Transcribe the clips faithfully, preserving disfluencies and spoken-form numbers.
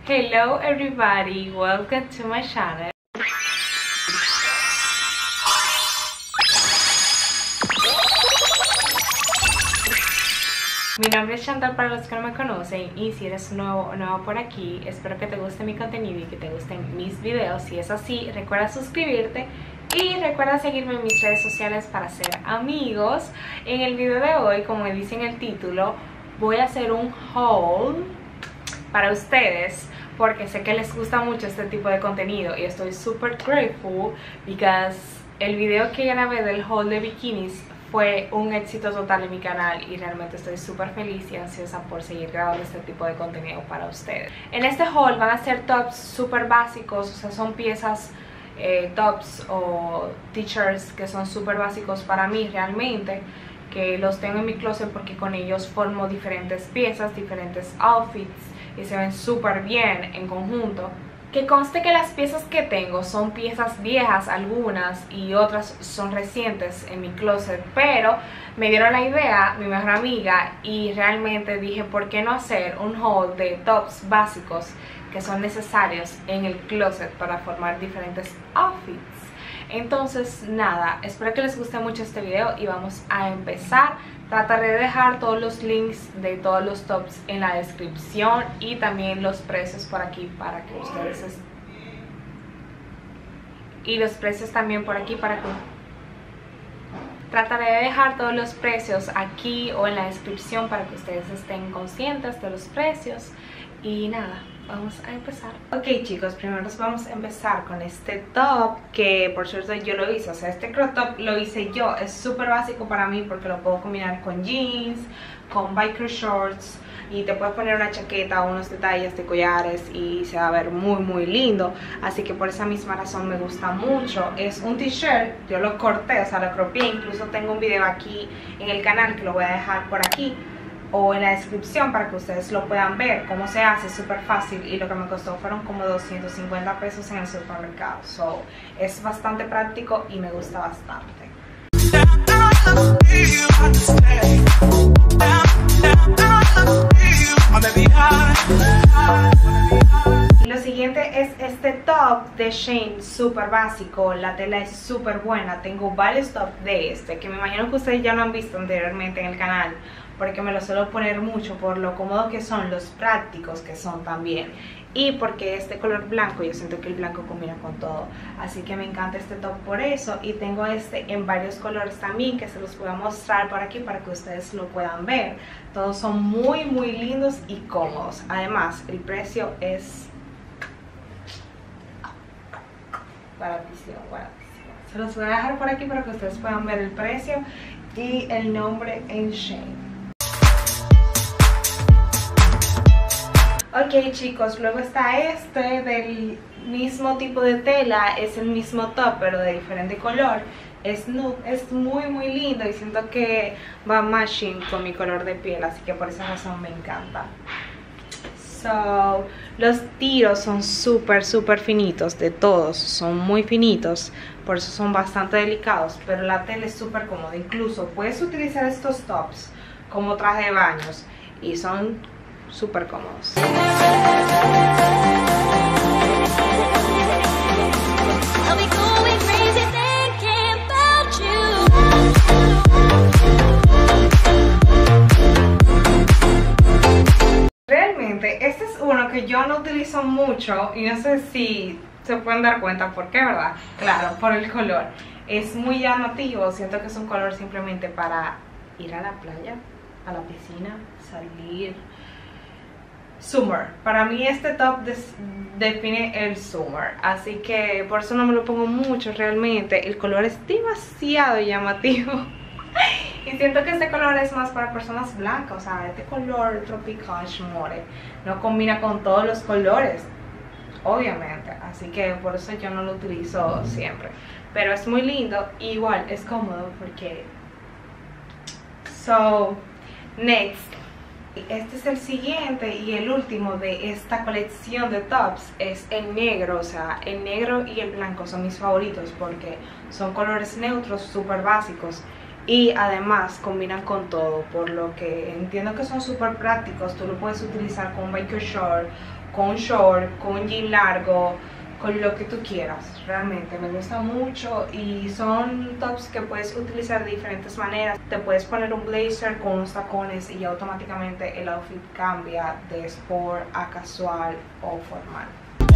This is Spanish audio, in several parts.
Hello everybody, welcome to my channel. Mi nombre es Chantal para los que no me conocen, y si eres nuevo o nueva por aquí, espero que te guste mi contenido y que te gusten mis videos. Si es así, recuerda suscribirte y recuerda seguirme en mis redes sociales para ser amigos. En el video de hoy, como dice en el título, voy a hacer un haul para ustedes porque sé que les gusta mucho este tipo de contenido y estoy súper grateful because el video que grabé del haul de bikinis fue un éxito total en mi canal y realmente estoy súper feliz y ansiosa por seguir grabando este tipo de contenido para ustedes. En este haul van a ser tops súper básicos, o sea, son piezas, eh, tops o t-shirts que son súper básicos para mí realmente, que los tengo en mi closet porque con ellos formo diferentes piezas, diferentes outfits y se ven súper bien en conjunto. Que conste que las piezas que tengo son piezas viejas algunas y otras son recientes en mi closet, pero me dieron la idea mi mejor amiga y realmente dije, ¿por qué no hacer un haul de tops básicos que son necesarios en el closet para formar diferentes outfits? Entonces nada, espero que les guste mucho este video y vamos a empezar. Trataré de dejar todos los links de todos los tops en la descripción y también los precios por aquí para que ustedes est... y los precios también por aquí para que trataré de dejar todos los precios aquí o en la descripción para que ustedes estén conscientes de los precios. Y nada, vamos a empezar. Ok chicos, primero vamos a empezar con este top que por cierto yo lo hice, o sea, este crop top lo hice yo. Es súper básico para mí porque lo puedo combinar con jeans, con biker shorts y te puedes poner una chaqueta o unos detalles de collares y se va a ver muy muy lindo. Así que por esa misma razón me gusta mucho. Es un t-shirt, yo lo corté, o sea lo cropié, incluso tengo un video aquí en el canal que lo voy a dejar por aquí o en la descripción para que ustedes lo puedan ver cómo se hace. Súper fácil y lo que me costó fueron como doscientos cincuenta pesos en el supermercado. So, es bastante práctico y me gusta bastante. Y lo siguiente es este top de Shein, súper básico. La tela es súper buena. Tengo varios tops de este que me imagino que ustedes ya lo han visto anteriormente en el canal, porque me lo suelo poner mucho por lo cómodo que son, los prácticos que son también, y porque este color blanco, yo siento que el blanco combina con todo, así que me encanta este top por eso. Y tengo este en varios colores también que se los voy a mostrar por aquí para que ustedes lo puedan ver. Todos son muy muy lindos y cómodos. Además el precio es baratísimo, baratísimo. Se los voy a dejar por aquí para que ustedes puedan ver el precio y el nombre en Shein. Ok chicos, luego está este del mismo tipo de tela, es el mismo top pero de diferente color. Es nude, es muy muy lindo y siento que va matching con mi color de piel, así que por esa razón me encanta. So, los tiros son súper súper finitos, de todos, son muy finitos, por eso son bastante delicados, pero la tela es súper cómoda. Incluso puedes utilizar estos tops como traje de baños y son súper cómodos. Realmente este es uno que yo no utilizo mucho y no sé si se pueden dar cuenta por qué, ¿verdad? Claro, por el color. Es muy llamativo, siento que es un color simplemente para ir a la playa, a la piscina, salir. Summer, para mí este top define el summer, así que por eso no me lo pongo mucho realmente. El color es demasiado llamativo y siento que este color es más para personas blancas, o sea, este color tropical more no combina con todos los colores, obviamente, así que por eso yo no lo utilizo siempre, pero es muy lindo. Igual es cómodo porque so next. Este es el siguiente y el último de esta colección de tops, es el negro. O sea, el negro y el blanco son mis favoritos porque son colores neutros súper básicos y además combinan con todo, por lo que entiendo que son súper prácticos. Tú lo puedes utilizar con un biker short, con short, con jean largo, con lo que tú quieras. Realmente me gusta mucho y son tops que puedes utilizar de diferentes maneras. Te puedes poner un blazer con unos tacones y automáticamente el outfit cambia de sport a casual o formal.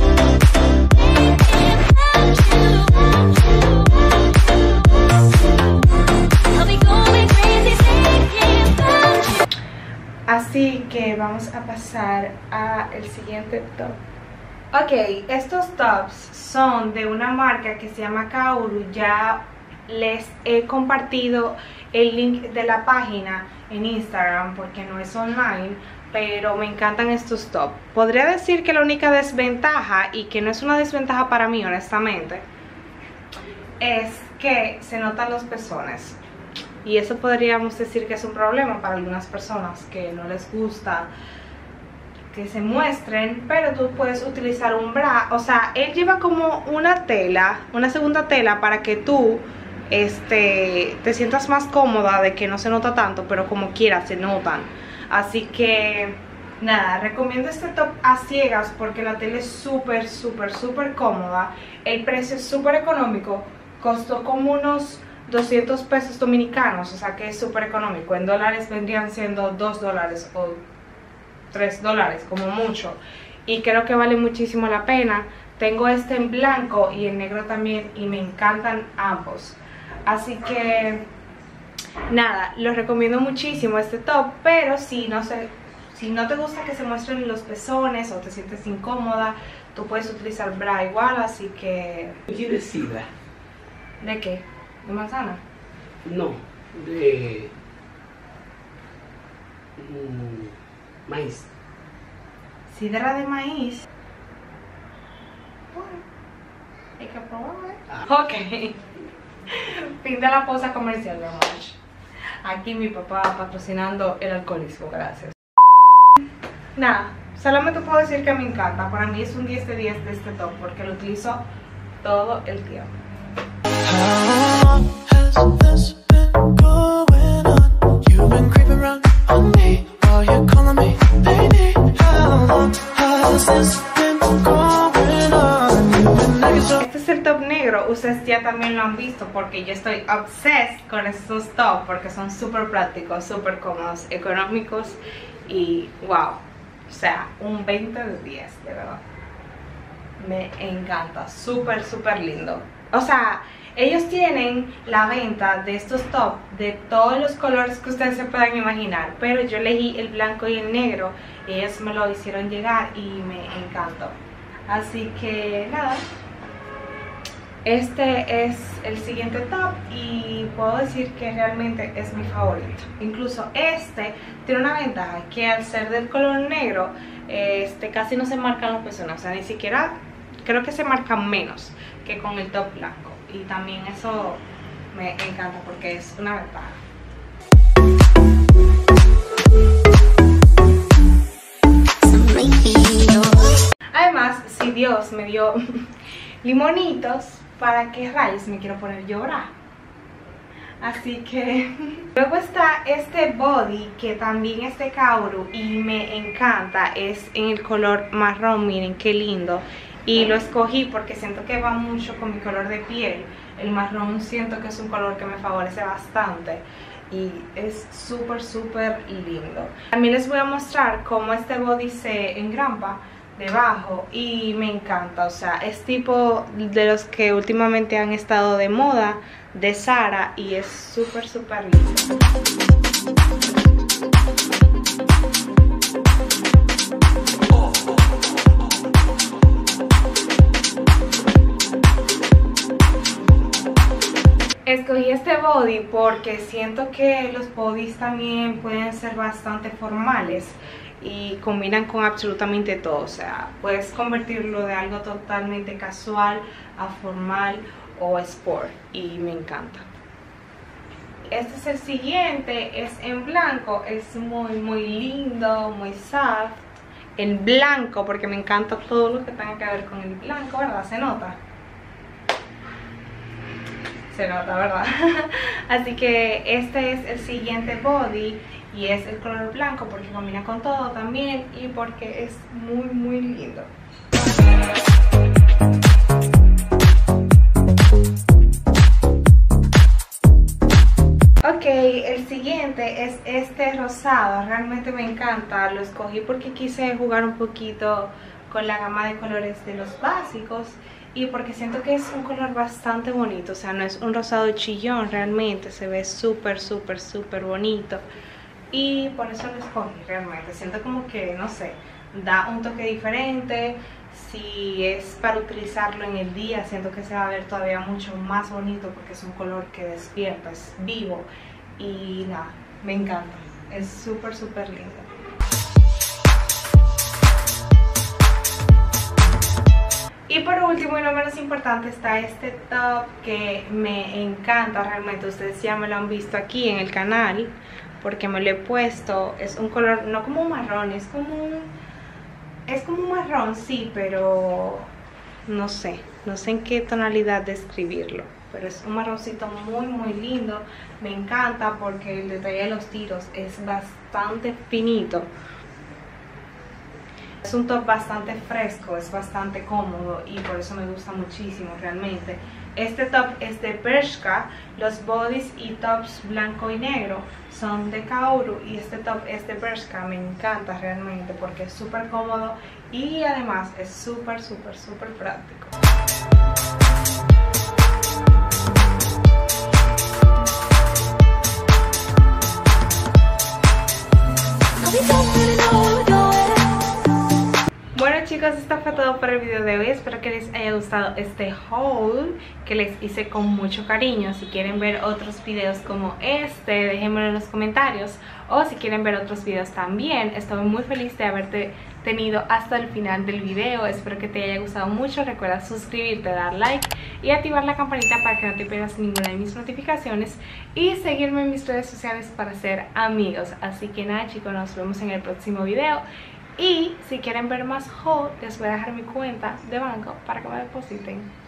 Así que vamos a pasar al siguiente top. Ok, estos tops son de una marca que se llama Kaoru. Ya les he compartido el link de la página en Instagram porque no es online, pero me encantan estos tops. Podría decir que la única desventaja, y que no es una desventaja para mí honestamente, es que se notan los pezones. Y eso podríamos decir que es un problema para algunas personas que no les gusta que se muestren, pero tú puedes utilizar un bra. O sea, él lleva como una tela, una segunda tela para que tú este, te sientas más cómoda, de que no se nota tanto, pero como quiera se notan. Así que nada, recomiendo este top a ciegas porque la tela es súper, súper, súper cómoda. El precio es súper económico, costó como unos doscientos pesos dominicanos, o sea que es súper económico. En dólares vendrían siendo dos dólares o tres dólares como mucho, y creo que vale muchísimo la pena. Tengo este en blanco y en negro también y me encantan ambos, así que nada, los recomiendo muchísimo este top. Pero si no, se, si no te gusta que se muestren los pezones o te sientes incómoda, tú puedes utilizar bra igual, así que... ¿Quieres sidra? ¿De qué? ¿De manzana? No, de mm, maíz. Sidra de maíz. Bueno, hay que probarlo. Ah. Ok. Fin de la pausa comercial, mi amor. Aquí mi papá patrocinando el alcoholismo, gracias. Nada, solamente puedo decir que me encanta. Para mí es un diez de diez de este top porque lo utilizo todo el tiempo. How long has this been going on? You've been creeping around on me while you're calling me baby. How long has this been going on? You've been acting so... Este es el top negro, ustedes ya también lo han visto porque yo estoy obsessed con estos tops porque son súper prácticos, súper cómodos, económicos y wow, o sea, un veinte de diez, de verdad. Me encanta, súper, súper lindo. O sea, ellos tienen la venta de estos tops de todos los colores que ustedes se puedan imaginar, pero yo elegí el blanco y el negro. Ellos me lo hicieron llegar y me encantó. Así que nada, este es el siguiente top y puedo decir que realmente es mi favorito. Incluso este tiene una ventaja, que al ser del color negro, este casi no se marcan los pezones. O sea, ni siquiera, creo que se marcan menos que con el top blanco. Y también eso me encanta porque es una ventaja. Además, si Dios me dio limonitos, ¿para qué rayos me quiero poner yo bra? Así que luego está este body que también es de Kaoru y me encanta. Es en el color marrón, miren qué lindo. Y lo escogí porque siento que va mucho con mi color de piel. El marrón siento que es un color que me favorece bastante y es súper súper lindo. También les voy a mostrar cómo este body se engrampa debajo y me encanta. O sea, es tipo de los que últimamente han estado de moda, de Zara, y es súper súper lindo. Escogí este body porque siento que los bodies también pueden ser bastante formales y combinan con absolutamente todo. O sea, puedes convertirlo de algo totalmente casual a formal o sport y me encanta. Este es el siguiente, es en blanco, es muy muy lindo, muy soft. En blanco porque me encanta todo lo que tenga que ver con el blanco, ¿verdad? Se nota. Se nota, ¿verdad? Así que este es el siguiente body y es el color blanco porque combina con todo también y porque es muy muy lindo. Ok, el siguiente es este rosado, realmente me encanta, lo escogí porque quise jugar un poquito con la gama de colores de los básicos y porque siento que es un color bastante bonito, o sea, no es un rosado chillón, realmente se ve súper, súper, súper bonito y por eso lo escogí realmente, siento como que, no sé, da un toque diferente. Si es para utilizarlo en el día, siento que se va a ver todavía mucho más bonito porque es un color que despierta, es vivo y nada, me encanta, es súper súper lindo. Y por último y no menos importante está este top que me encanta realmente, ustedes ya me lo han visto aquí en el canal porque me lo he puesto, es un color no como un marrón, es como un... Es como un marrón, sí, pero no sé, no sé en qué tonalidad describirlo. Pero es un marroncito muy muy lindo, me encanta porque el detalle de los tiros es bastante finito. Es un top bastante fresco, es bastante cómodo y por eso me gusta muchísimo realmente. Este top es de Bershka, los bodies y tops blanco y negro son de Kaoru y este top es de Bershka, me encanta realmente porque es súper cómodo y además es súper súper súper práctico. Bueno chicos, esto fue todo por el video de hoy, espero que les haya gustado este haul que les hice con mucho cariño. Si quieren ver otros videos como este, déjenmelo en los comentarios, o si quieren ver otros videos también. Estoy muy feliz de haberte tenido hasta el final del video, espero que te haya gustado mucho. Recuerda suscribirte, dar like y activar la campanita para que no te pierdas ninguna de mis notificaciones y seguirme en mis redes sociales para ser amigos. Así que nada chicos, nos vemos en el próximo video. Y si quieren ver más haul, les voy a dejar mi cuenta de banco para que me depositen.